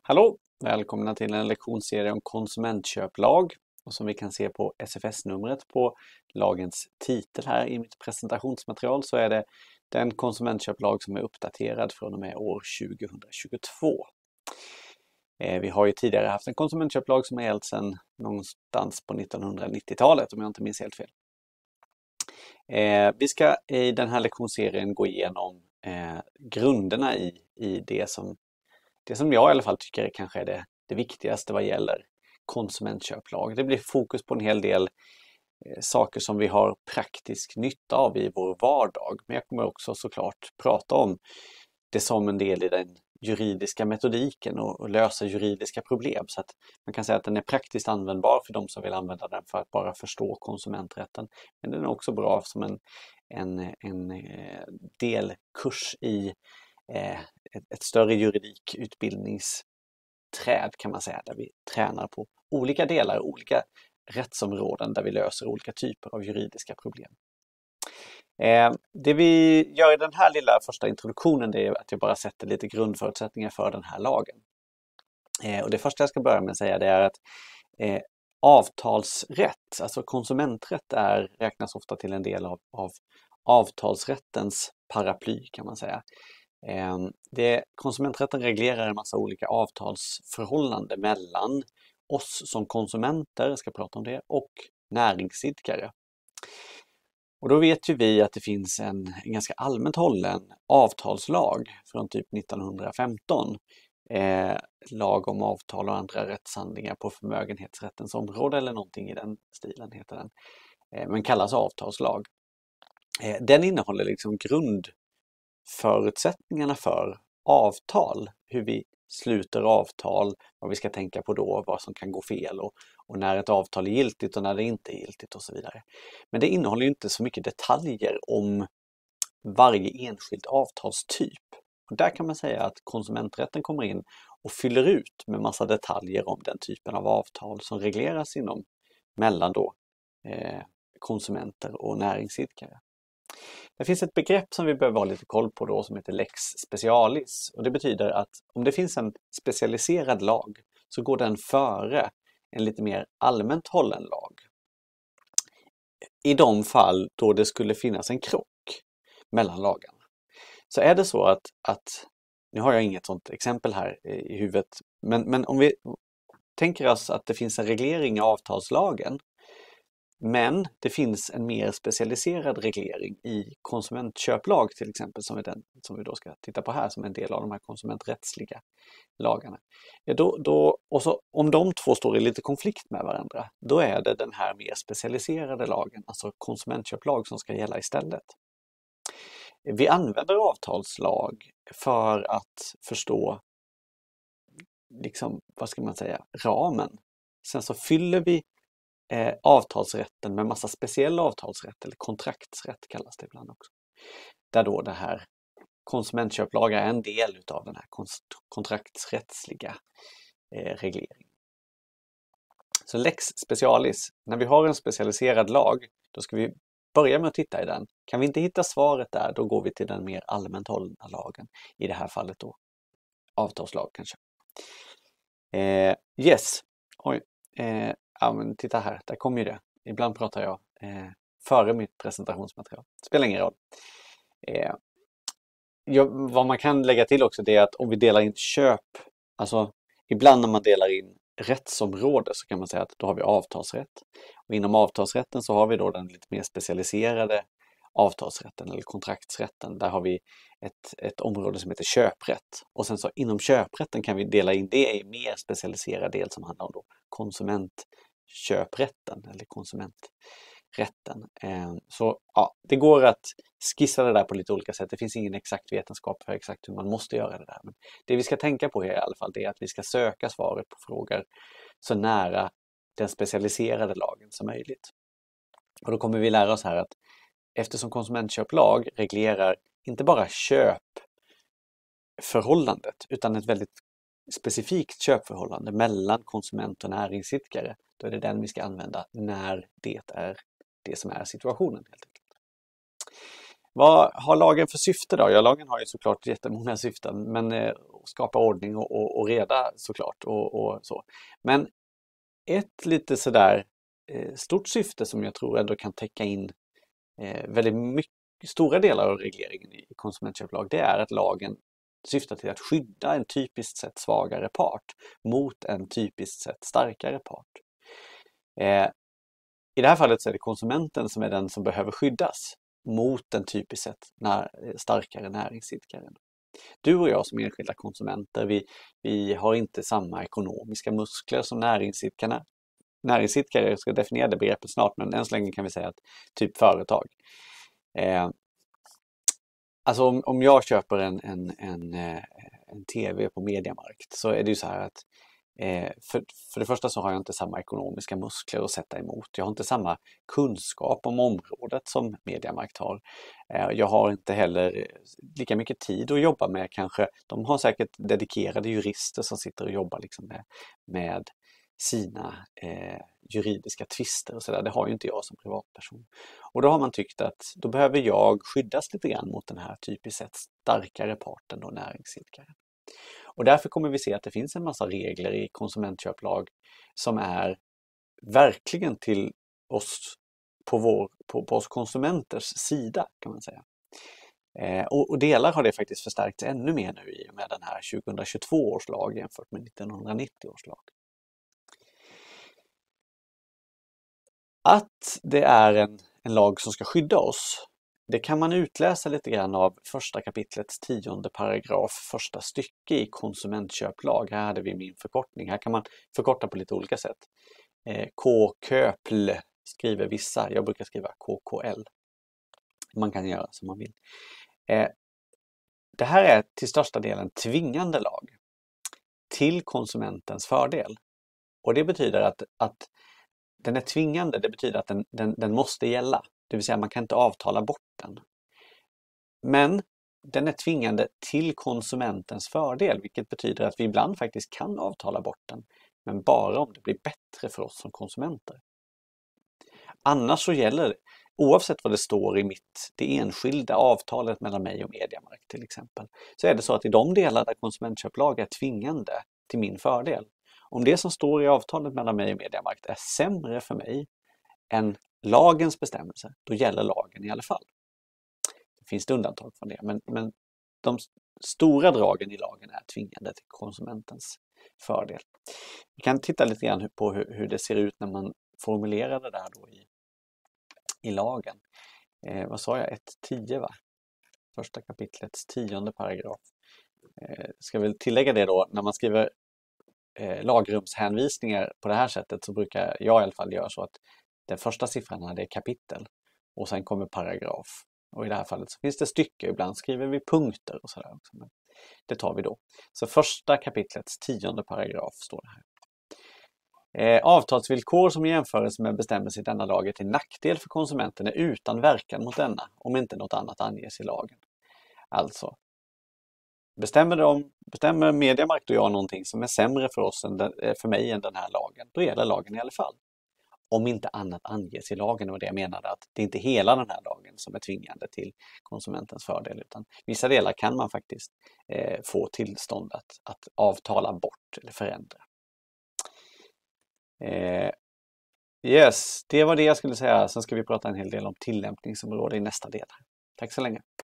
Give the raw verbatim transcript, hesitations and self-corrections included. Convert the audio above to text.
Hallå! Välkomna till en lektionsserie om konsumentköplag. Och som vi kan se på S F S-numret på lagens titel här i mitt presentationsmaterial så är det den konsumentköplag som är uppdaterad från och med år tjugohundratjugotvå. Vi har ju tidigare haft en konsumentköplag som har gällt sedan någonstans på nittonhundranittiotalet om jag inte minns helt fel. Vi ska i den här lektionsserien gå igenom grunderna i, i det som Det som jag i alla fall tycker kanske är det, det viktigaste vad gäller konsumentköplag. Det blir fokus på en hel del eh, saker som vi har praktisk nytta av i vår vardag. Men jag kommer också såklart prata om det som en del i den juridiska metodiken och, och lösa juridiska problem. Så att man kan säga att den är praktiskt användbar för de som vill använda den för att bara förstå konsumenträtten. Men den är också bra som en, en, en eh, delkurs i Ett, ett större juridikutbildningsträd kan man säga, där vi tränar på olika delar, olika rättsområden där vi löser olika typer av juridiska problem. Eh, det vi gör i den här lilla första introduktionen det är att jag bara sätter lite grundförutsättningar för den här lagen. Eh, och det första jag ska börja med att säga det är att eh, avtalsrätt, alltså konsumenträtt är, räknas ofta till en del av, av avtalsrättens paraply kan man säga. Det, konsumenträtten reglerar en massa olika avtalsförhållanden mellan oss som konsumenter, jag ska prata om det, och näringsidkare. Och då vet ju vi att det finns en, en ganska allmänt hållen avtalslag från typ nittonhundrafemton. Eh, lag om avtal och andra rättshandlingar på förmögenhetsrättens område eller någonting i den stilen heter den. Eh, men kallas avtalslag. Eh, den innehåller liksom grund förutsättningarna för avtal, hur vi sluter avtal, vad vi ska tänka på då, vad som kan gå fel och, och när ett avtal är giltigt och när det inte är giltigt och så vidare. Men det innehåller ju inte så mycket detaljer om varje enskild avtalstyp. Och där kan man säga att konsumenträtten kommer in och fyller ut med massa detaljer om den typen av avtal som regleras inom mellan då eh, konsumenter och näringsidkare. Det finns ett begrepp som vi behöver ha lite koll på då som heter lex specialis. Och det betyder att om det finns en specialiserad lag så går den före en lite mer allmänt hållen lag. I de fall då det skulle finnas en krock mellan lagarna. Så är det så att, att nu har jag inget sådant exempel här i huvudet, men, men om vi tänker oss att det finns en reglering i avtalslagen. Men det finns en mer specialiserad reglering i konsumentköplag till exempel som är den som vi då ska titta på här som en del av de här konsumenträttsliga lagarna. Ja, då, då, och så, om de två står i lite konflikt med varandra då är det den här mer specialiserade lagen, alltså konsumentköplag som ska gälla istället. Vi använder avtalslag för att förstå liksom, vad ska man säga, ramen. Sen så fyller vi Eh, avtalsrätten med massa speciell avtalsrätt eller kontraktsrätt kallas det ibland också. Där då det här konsumentköplag är en del av den här kontraktsrättsliga eh, regleringen. Så lex specialis, när vi har en specialiserad lag då ska vi börja med att titta i den. Kan vi inte hitta svaret där då går vi till den mer allmänt hållna lagen. I det här fallet då avtalslag kanske. Eh, yes, oj. Eh, Ja, men titta här, där kommer ju det. Ibland pratar jag eh, före mitt presentationsmaterial. Spelar ingen roll. Eh, ja, vad man kan lägga till också det är att om vi delar in köp, alltså ibland när man delar in rättsområde så kan man säga att då har vi avtalsrätt. Och inom avtalsrätten så har vi då den lite mer specialiserade avtalsrätten eller kontraktsrätten. Där har vi ett, ett område som heter köprätt. Och sen så inom köprätten kan vi dela in det i mer specialiserad del som handlar om då konsumentköprätten eller konsumenträtten. Så ja, det går att skissa det där på lite olika sätt. Det finns ingen exakt vetenskap för exakt hur man måste göra det där. Men det vi ska tänka på här i alla fall det är att vi ska söka svaret på frågor så nära den specialiserade lagen som möjligt. Och då kommer vi lära oss här att eftersom konsumentköplag reglerar inte bara köpförhållandet utan ett väldigt specifikt köpförhållande mellan konsument och näringsidkare, då är det den vi ska använda när det är det som är situationen helt enkelt. Vad har lagen för syfte då? Ja, lagen har ju såklart jättemånga syften, men eh, skapa ordning och, och, och reda såklart och, och så. Men ett lite sådär eh, stort syfte som jag tror ändå kan täcka in eh, väldigt mycket, stora delar av regleringen i konsumentköplag, det är att lagen syftar till att skydda en typiskt sett svagare part mot en typiskt sett starkare part. Eh, I det här fallet så är det konsumenten som är den som behöver skyddas mot en typiskt sett när, starkare näringsidkare. Du och jag som enskilda konsumenter, vi, vi har inte samma ekonomiska muskler som näringsidkarna. Näringsidkare, jag ska definiera det begreppet snart, men än så länge kan vi säga att typ företag. Eh, alltså om, om jag köper en, en, en, en tv på Mediamarkt så är det ju så här att Eh, för, för det första så har jag inte samma ekonomiska muskler att sätta emot. Jag har inte samma kunskap om området som Mediamarkt har. Eh, jag har inte heller lika mycket tid att jobba med kanske. De har säkert dedikerade jurister som sitter och jobbar liksom med, med sina eh, juridiska tvister och sådär. Det har ju inte jag som privatperson. Och då har man tyckt att då behöver jag skyddas lite grann mot den här typiskt sett starkare parten och näringsidkaren. Och därför kommer vi se att det finns en massa regler i konsumentköplag som är verkligen till oss på, vår, på, på oss konsumenters sida kan man säga. Eh, och, och delar har det faktiskt förstärkts ännu mer nu i och med den här tjugohundratjugotvå års lag jämfört med nittonhundranittio års lag. Att det är en, en lag som ska skydda oss, det kan man utläsa lite grann av första kapitlets tionde paragraf, första stycke i konsumentköplag. Här hade vi min förkortning. Här kan man förkorta på lite olika sätt. Eh, K-köpl skriver vissa. Jag brukar skriva K K L. Man kan göra som man vill. Eh, det här är till största delen tvingande lag till konsumentens fördel. Och det betyder att, att den är tvingande. Det betyder att den, den, den måste gälla. Det vill säga man kan inte avtala bort den. Men den är tvingande till konsumentens fördel, vilket betyder att vi ibland faktiskt kan avtala bort den. Men bara om det blir bättre för oss som konsumenter. Annars så gäller, oavsett vad det står i mitt, det enskilda avtalet mellan mig och Mediamarkt till exempel, så är det så att i de delar där konsumentköplag är tvingande till min fördel, om det som står i avtalet mellan mig och Mediamarkt är sämre för mig än lagens bestämmelser, då gäller lagen i alla fall. Det finns det undantag från det, men, men de stora dragen i lagen är tvingande till konsumentens fördel. Vi kan titta lite grann på hur, hur det ser ut när man formulerar det där då i, i lagen. Eh, vad sa jag? ett tio va? Första kapitlets tionde paragraf. Eh, ska väl tillägga det då, när man skriver eh, lagrumshänvisningar på det här sättet så brukar jag i alla fall göra så att den första siffran är kapitel och sen kommer paragraf. Och i det här fallet så finns det stycke, ibland skriver vi punkter och sådär också. Men det tar vi då. Så första kapitlets tionde paragraf står det här. Eh, avtalsvillkor som jämförs med bestämmelser i denna lag är till nackdel för konsumenten är utan verkan mot denna, om inte något annat anges i lagen. Alltså, bestämmer, de, bestämmer Mediamarkt och jag någonting som är sämre för, oss än den, för mig än den här lagen, då gäller lagen i alla fall. Om inte annat anges i lagen, och det jag menade att det är inte hela den här lagen som är tvingande till konsumentens fördel, utan vissa delar kan man faktiskt eh, få tillstånd att, att avtala bort eller förändra. Eh, yes, det var det jag skulle säga. Sen ska vi prata en hel del om tillämpningsområde i nästa del. Tack så länge.